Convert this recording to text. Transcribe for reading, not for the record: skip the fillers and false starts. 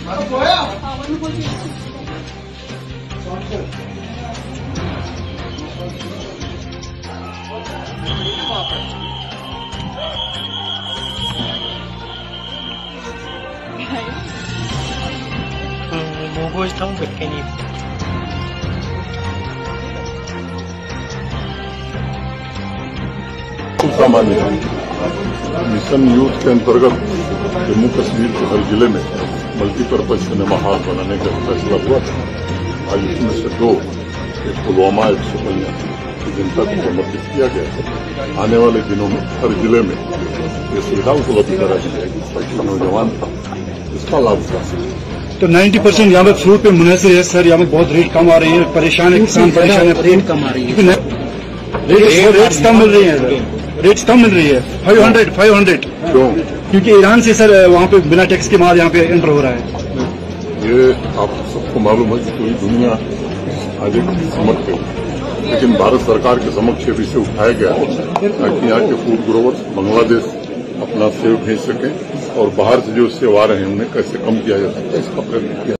Logo ทั้งหมดแค่นี้ सामान्य mission youth के अंतर्गत जम्मू कश्मीर के हर जिले में मल्टीपर्पज सिनेमा हॉल बनाने का फैसला हुआ था। आज इसमें से 2 एक पुलवामा, एक सुकन्या की जनता को समर्पित किया गया है। आने वाले दिनों में हर जिले में ये सुविधा उपलब्ध कराई जाएगी ताकि नौजवान था इसका लाभ उठा सके। तो 90% यहाँ पे फ्रूट पे मुनासिर है सर। यहाँ पे बहुत रेट कम आ रही है, परेशान है किसान, परेशान है, रेट कम आ रही है, रेट्स कम मिल रही है, रेट्स कम मिल रही है 500 क्योंकि ईरान से सर वहाँ पे बिना टैक्स के माल यहाँ पे एंटर हो रहा है। ये आप सबको मालूम है कि पूरी दुनिया आज एक समझ पे, लेकिन भारत सरकार के समक्ष इसे उठाया गया है ताकि यहाँ के फूड ग्रोवर्स बांग्लादेश अपना सेब भेज सकें और बाहर से जो सेब आ रहे हैं उन्हें कैसे कम किया जा सकता है इसका प्रयत्न किया।